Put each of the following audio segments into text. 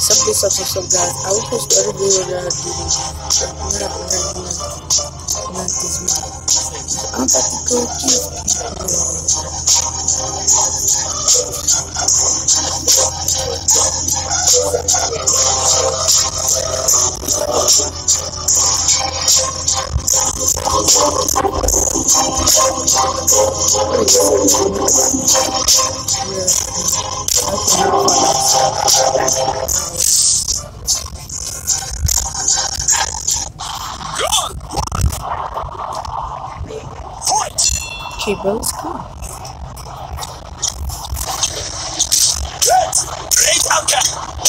What's up, guys? I will post the other video that I did. Not this video. I'm about to go give okay, bro, let's go. Great outcome.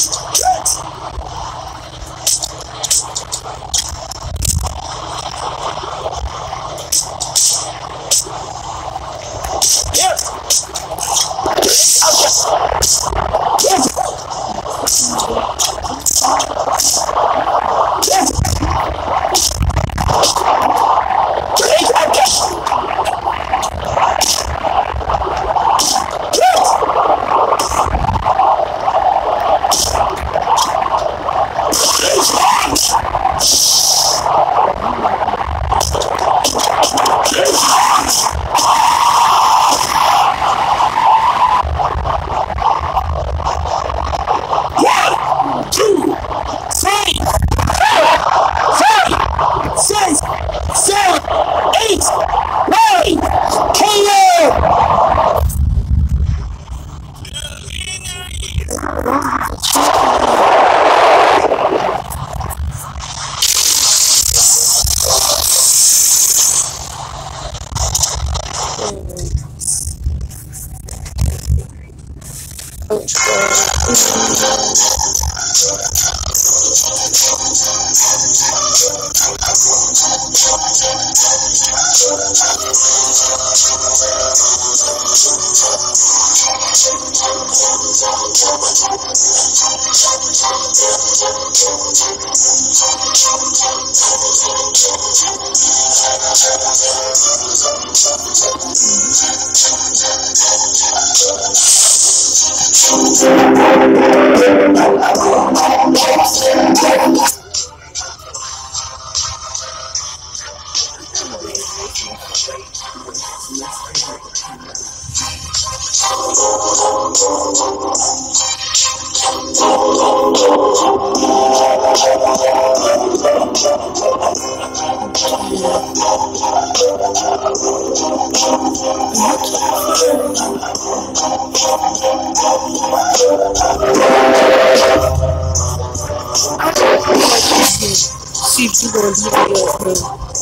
See if you gonna do it, bro.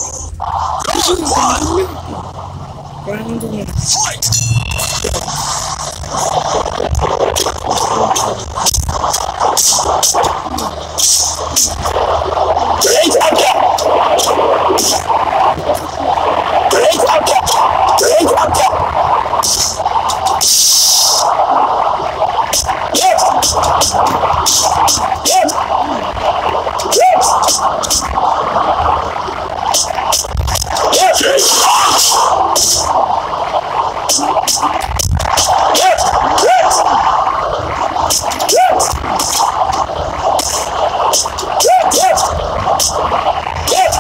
Round one. Fight! Great outcome! Great outcome! Great outcome! Yes! Yes! Yes! Yes! Yes! Yes! Yes! Yes! Yes! Yes! Yes!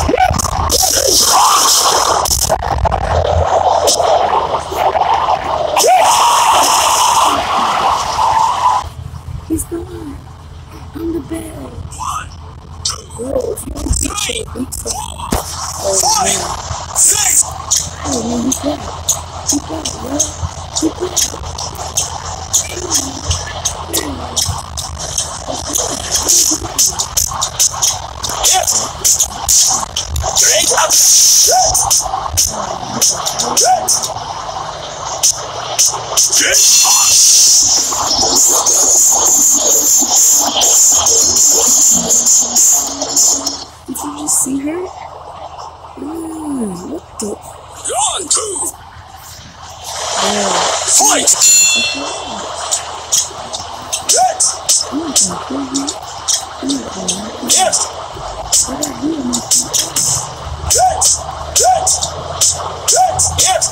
He's the one. I'm the best. 1, 2, Bro, if you don't beat your beat some. Oh, man. 6. Oh, man, he's bad. He's bad, bro. He's bad. Yes. Great up. Yes. Yes. Yes. Did you just see her? What the? Gone too. Yeah. Fight. Yes. Yes. Yes. Yes. Yes. Yes.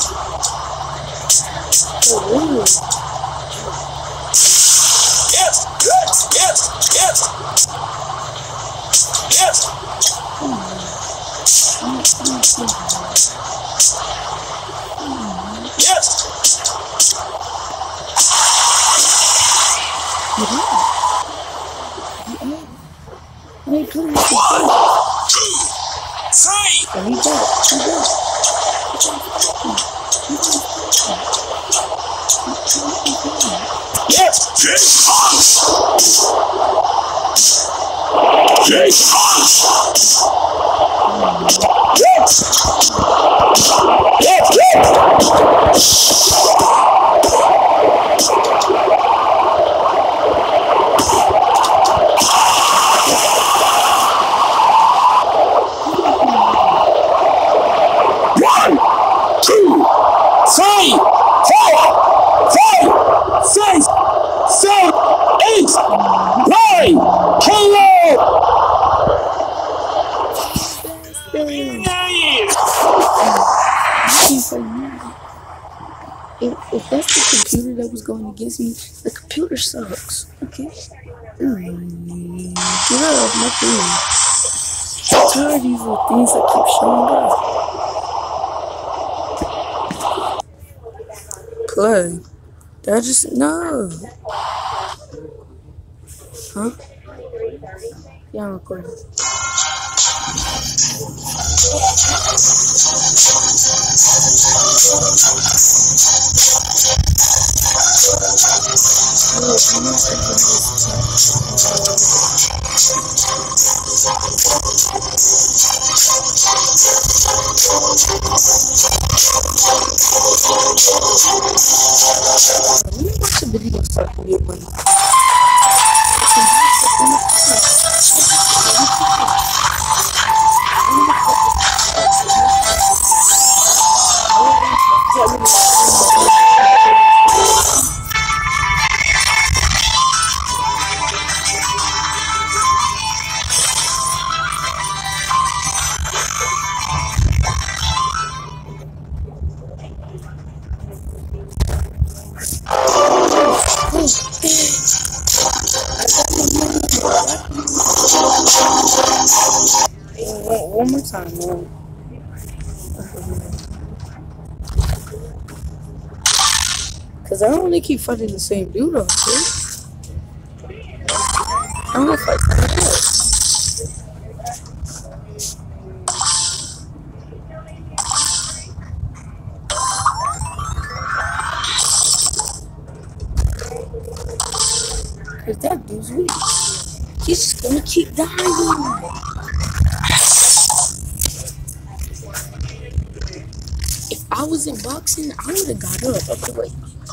Oh, really? Yes. If that's the computer that was going against me, the computer sucks. Okay? Get out of my thing. I'm tired of these little things that keep showing up. Play. That just no. Huh? Yeah, I'm recording. Let me watch a video so I can get money. One more time, man. Cause I don't really keep fighting the same dude up here. I don't know if I can. Cause that dude's weak. He's just gonna keep dying. If I was in boxing, I would have got up. I'd be like,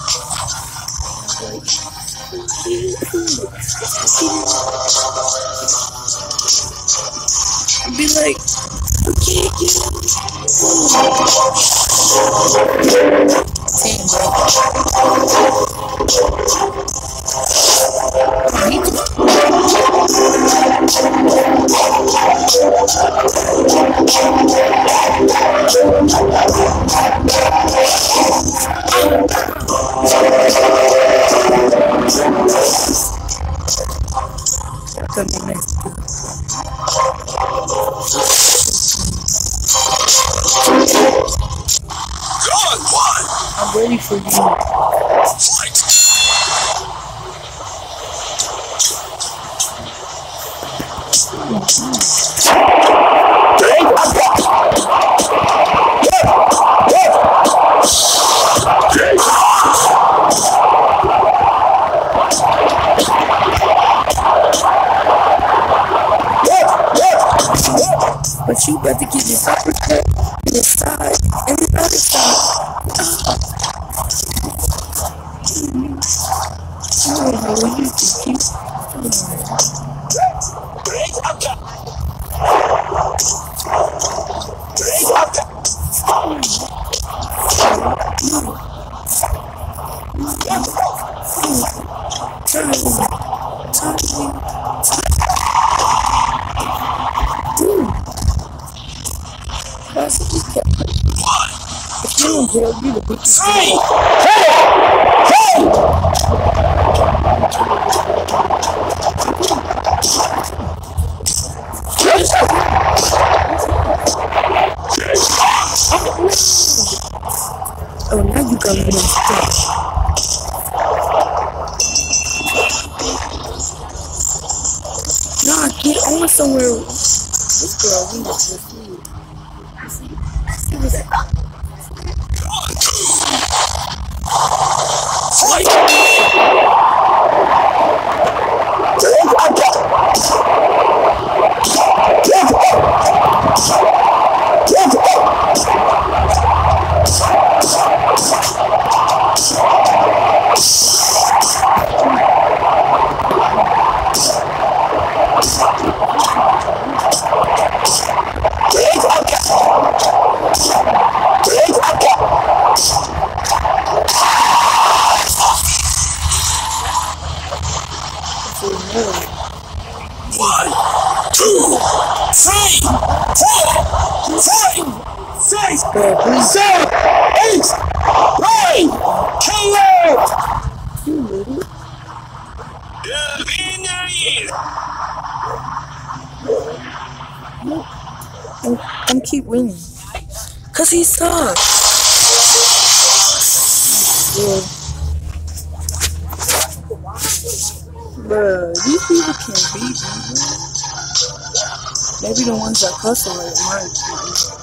I'd be like, okay, Damn, bro. I'm ready for you. Fight! But you better get this uppercut in this side and the other side. I don't know what you think. If you don't get up, you the biggest Hey! Look, I'm getting stuck. Nah, get on somewhere. This girl, we was just here. See what's up. Fight! One, two, three, four, five, six, 7, 8, 9, KO! You little. I'm keep winning. Cause he sucks. Yeah. Bruh, these people can't beat me. Maybe the ones that cuss are like mine.